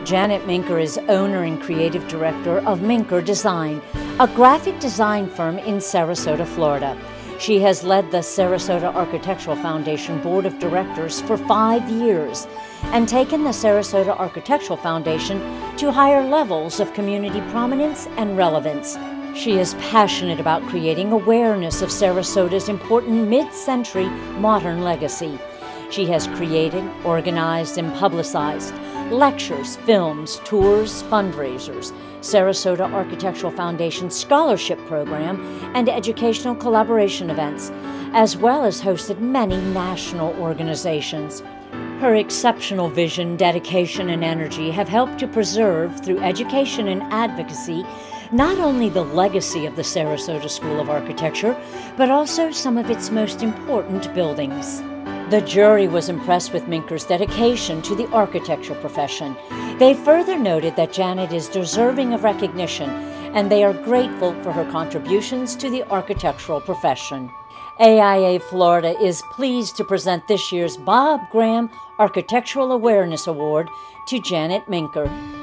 Janet Minker is owner and creative director of Minker Design, a graphic design firm in Sarasota, Florida. She has led the Sarasota Architectural Foundation Board of Directors for 5 years and taken the Sarasota Architectural Foundation to higher levels of community prominence and relevance. She is passionate about creating awareness of Sarasota's important mid-century modern legacy. She has created, organized, and publicized lectures, films, tours, fundraisers, Sarasota Architectural Foundation scholarship program, and educational collaboration events, as well as hosted many national organizations. Her exceptional vision, dedication, and energy have helped to preserve, through education and advocacy, not only the legacy of the Sarasota School of Architecture, but also some of its most important buildings. The jury was impressed with Minker's dedication to the architecture profession. They further noted that Janet is deserving of recognition, and they are grateful for her contributions to the architectural profession. AIA Florida is pleased to present this year's Bob Graham Architectural Awareness Award to Janet Minker.